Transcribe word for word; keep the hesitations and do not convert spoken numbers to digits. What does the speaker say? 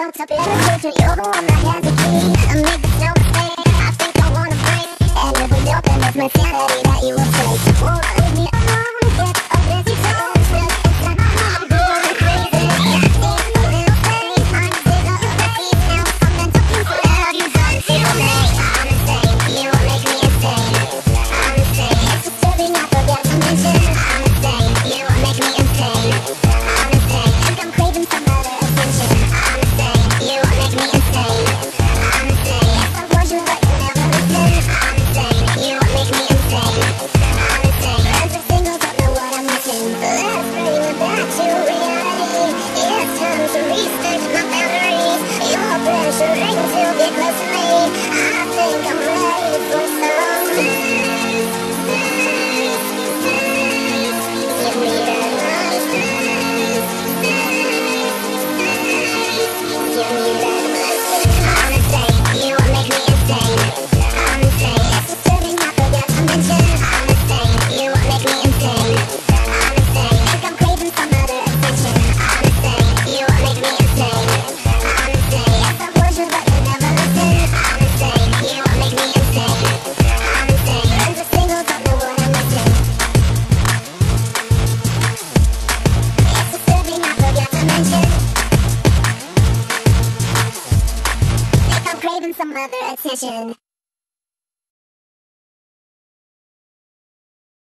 locked up in a picture. You're the one that has the key. I make no mistake, I think I wanna break. And if we don't, then there's my sanity that you will take. Won't leave me alone, get a busy phone. Still inside my heart, I'm going crazy. See a little face, I'm sick of your face. Now I'm meant to be what have you done to me? I'm insane, you make me insane. I'm insane, it's disturbing, I forgot to mention. I'm insane, you make me insane. I'm insane, think I'm craving some other attention. I'm insane, you make me insane. I'm insane, yes I warned you but you never listen. I'm insane, you make me insane. I'm insane, every single don't know what I'm missing. Let's bring it back to reality. It's time to research my boundaries. Your pressuring to get close to me. I think I'm ready for some space. Give me that much space. Give me that much space. I'm insane, you make me insane. I'm insane, it's disturbing, I forgot to mention. I'm insane, you make me insane. I'm insane, think I'm craving some other attention. I'm insane, you make me insane. I'm insane, yes I warned you but you never listen. I'm insane, you make me insane. I'm insane, every single don't know what I'm missing. It's disturbing, I forgot to mention. Think I'm craving some other attention.